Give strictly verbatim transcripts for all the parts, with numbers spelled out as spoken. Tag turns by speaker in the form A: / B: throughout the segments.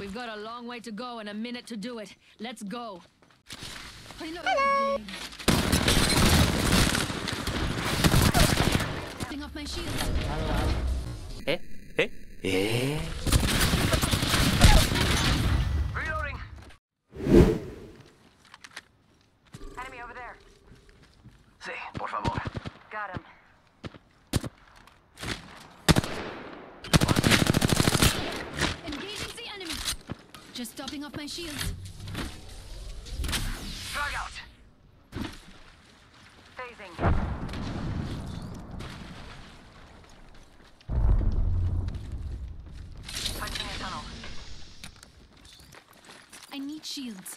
A: We've got a long way to go and a minute to do it. Let's go.
B: Hello. Thing off my shield.
C: Eh? Eh? Eh?
D: Reloading. Enemy over there. Sí, por favor. Got him.
B: Engaging the enemy. Just topping off my shields.
D: Frag out. Phasing. Punching a tunnel.
B: I need shields.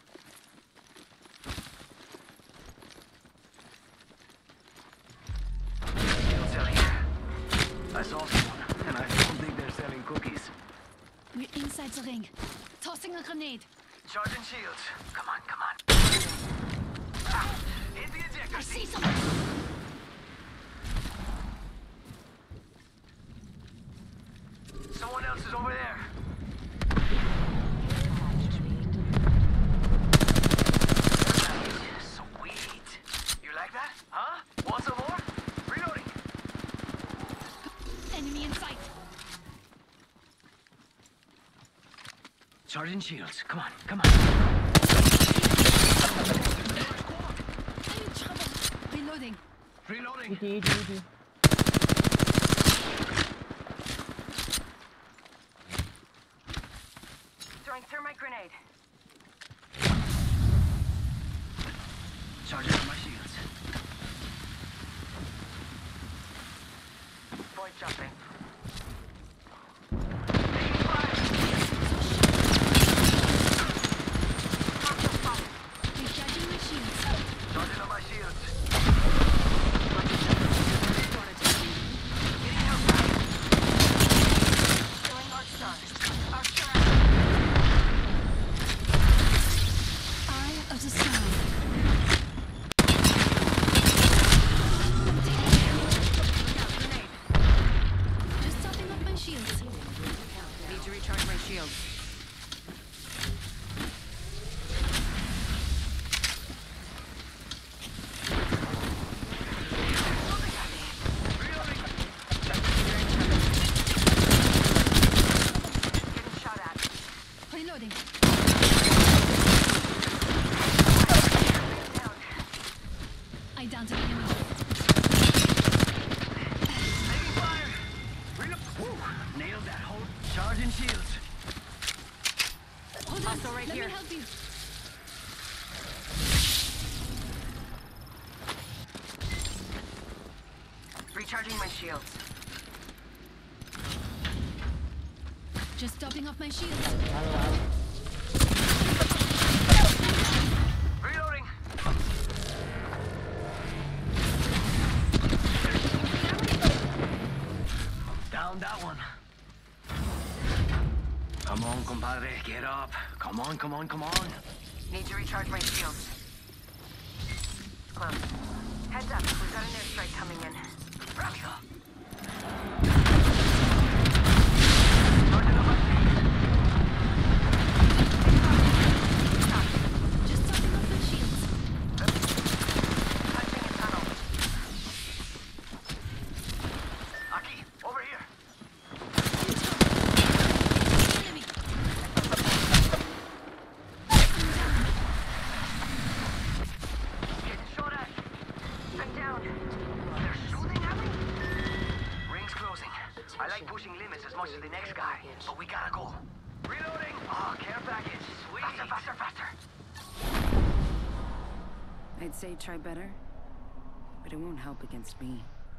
D: Shield selling here. I saw someone, and I don't think they're selling cookies.
B: We're inside the ring. Tossing a grenade.
D: Charging shields. Come on, come on. Ah, hit the ejector
B: I see
D: seat.
B: someone.
D: Someone else is over there. Sweet. You like that? Huh? Want some more? Reloading.
B: Enemy in sight.
D: Charging shields. Come on, come on.
B: I'm in trouble. Reloading.
D: Reloading.
C: Easy, easy, easy.
D: Throwing thermite grenade. Charging on my shields. Void jumping. Taking fire.
B: Recharging my shields.
D: Charging on my shields. Killing Arc Star. Arc Star.
B: Eye of the sun. Just topping up my shields.
A: Need to recharge my shield.
D: Getting shot at.
B: Reloading.
D: Down.
B: I downed an enemy.
D: Taking fire. Reload. Whoa. Nailed that hole. Charging shields.
B: Hold on.
A: Hostile right
B: Let
A: here.
B: me help you.
D: Recharging my shields.
B: Just topping off my shields.
D: Reloading. Down that one. Come on, compadre, get up. Come on, come on, come on. Need to recharge my shields. Close. Heads up, we've got an airstrike coming in. Rápido. Charging on my shields.
B: Just topping off my shields.
D: Punching a tunnel. Aquí, over here.
B: Enemy.
D: Getting shot at. I'm down. They're shooting at me? Ring's closing. I like pushing limits as much as the next guy, but we gotta go. Reloading! Oh, care package. Sweet. Faster, faster, faster.
A: I'd say try better, but it won't help against me.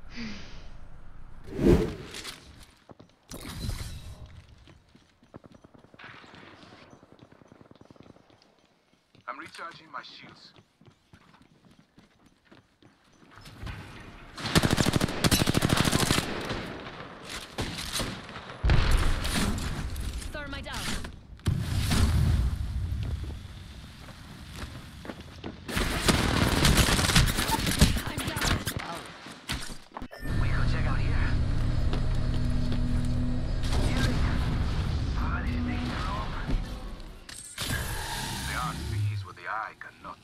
E: I'm recharging my shields.
B: Thermite out. I'm down.
D: We could check out here. Healing. Ah, this is taking too long.
E: I cannot.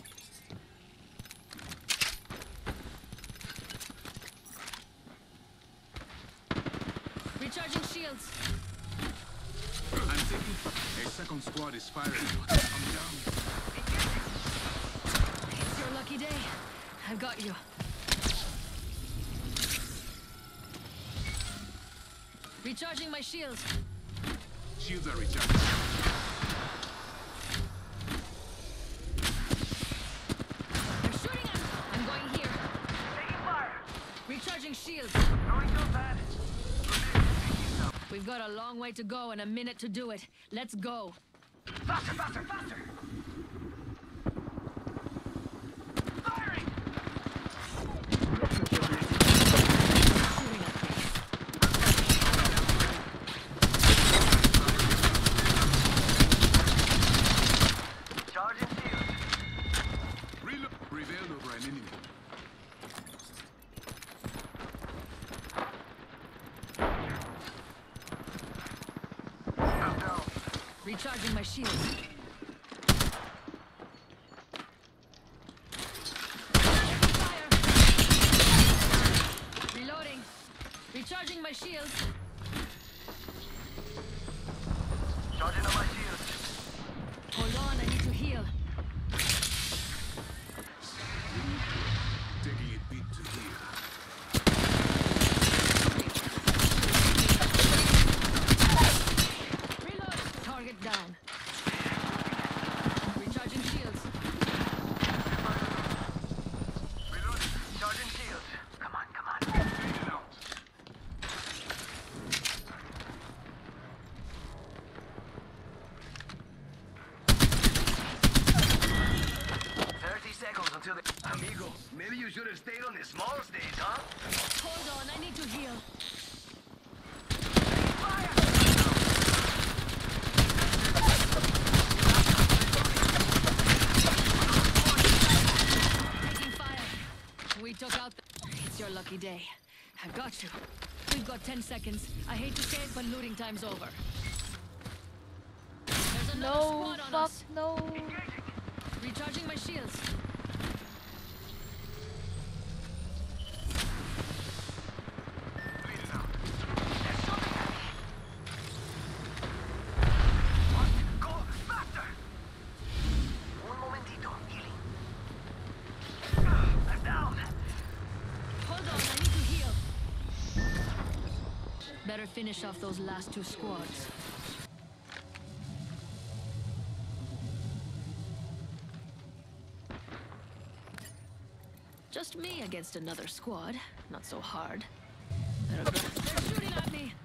B: Recharging shields.
E: I'm taking... A second squad is firing. I'm down.
B: It's your lucky day. I've got you. Recharging my shields.
E: Shields are recharged.
B: They're shooting at me. I'm going here.
D: Taking fire.
B: Recharging shields.
D: Going so bad.
B: We've got a long way to go and a minute to do it. Let's go.
D: Faster, faster, faster. Firing.
B: Shooting at me.
D: Charging shield.
E: Reload. Prevailed over an enemy.
D: I'm down.
B: Recharging my shields. Fire. Reloading. Recharging my shields.
D: Charging on my shield.
B: Hold on, I need to heal.
E: Taking it beat to heal.
B: Reload. Target down. Recharging shields.
D: Reloading. Charging shield. Come on, come on.
E: Fading out.
D: thirty seconds until the... Amigo, maybe you should have stayed on the small stage, huh?
B: Hold on, I need to heal.
D: Fire!
B: Taking fire. We took out the... It's your lucky day. I've got you. We've got ten seconds. I hate to say it, but looting time's over. There's another
F: No,
B: squad on
F: fuck,
B: us.
F: no.
B: Recharging my shields.
E: Bleeding out.
D: What? Go faster! Un momentito, healing. I'm down.
B: Hold on, I need to heal. Better finish off those last two squads. Just me against another squad. Not so hard. Better go. They're shooting at me.